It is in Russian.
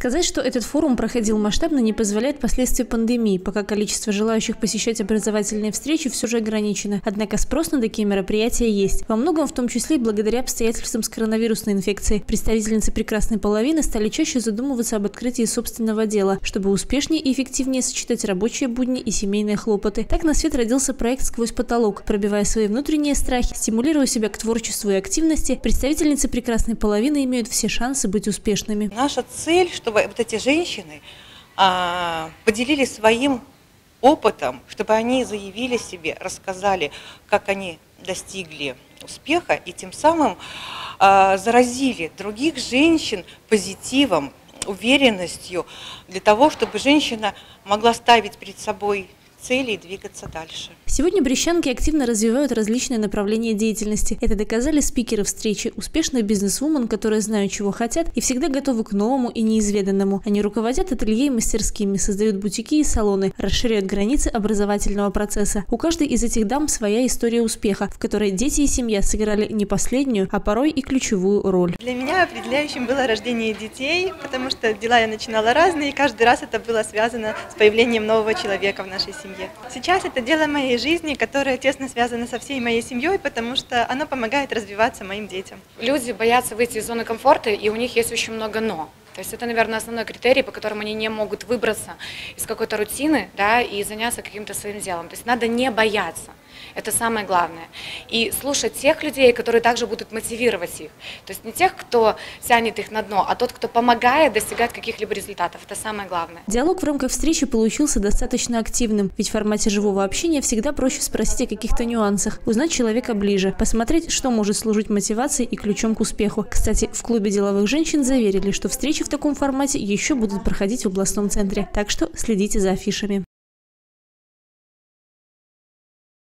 Сказать, что этот форум проходил масштабно, не позволяет последствия пандемии, пока количество желающих посещать образовательные встречи все же ограничено. Однако спрос на такие мероприятия есть. Во многом, в том числе и благодаря обстоятельствам с коронавирусной инфекцией. Представительницы прекрасной половины стали чаще задумываться об открытии собственного дела, чтобы успешнее и эффективнее сочетать рабочие будни и семейные хлопоты. Так на свет родился проект «Сквозь потолок». Пробивая свои внутренние страхи, стимулируя себя к творчеству и активности, представительницы прекрасной половины имеют все шансы быть успешными. Наша цель, чтобы вот эти женщины поделились своим опытом, чтобы они заявили себе, рассказали, как они достигли успеха и тем самым заразили других женщин позитивом, уверенностью для того, чтобы женщина могла ставить перед собой цели и двигаться дальше. Сегодня брестчанки активно развивают различные направления деятельности. Это доказали спикеры встречи, успешные бизнес-вумен, которые знают, чего хотят и всегда готовы к новому и неизведанному. Они руководят ателье и мастерскими, создают бутики и салоны, расширяют границы образовательного процесса. У каждой из этих дам своя история успеха, в которой дети и семья сыграли не последнюю, а порой и ключевую роль. Для меня определяющим было рождение детей, потому что дела я начинала разные, и каждый раз это было связано с появлением нового человека в нашей семье. Сейчас это дело моей жизни, которое тесно связано со всей моей семьей, потому что оно помогает развиваться моим детям. Люди боятся выйти из зоны комфорта, и у них есть очень много «но». То есть это, наверное, основной критерий, по которому они не могут выбраться из какой-то рутины, да, и заняться каким-то своим делом. То есть надо не бояться. Это самое главное. И слушать тех людей, которые также будут мотивировать их. То есть не тех, кто тянет их на дно, а тот, кто помогает достигать каких-либо результатов. Это самое главное. Диалог в рамках встречи получился достаточно активным, ведь в формате живого общения всегда проще спросить о каких-то нюансах, узнать человека ближе, посмотреть, что может служить мотивацией и ключом к успеху. Кстати, в клубе деловых женщин заверили, что встречи в таком формате еще будут проходить в областном центре. Так что следите за афишами.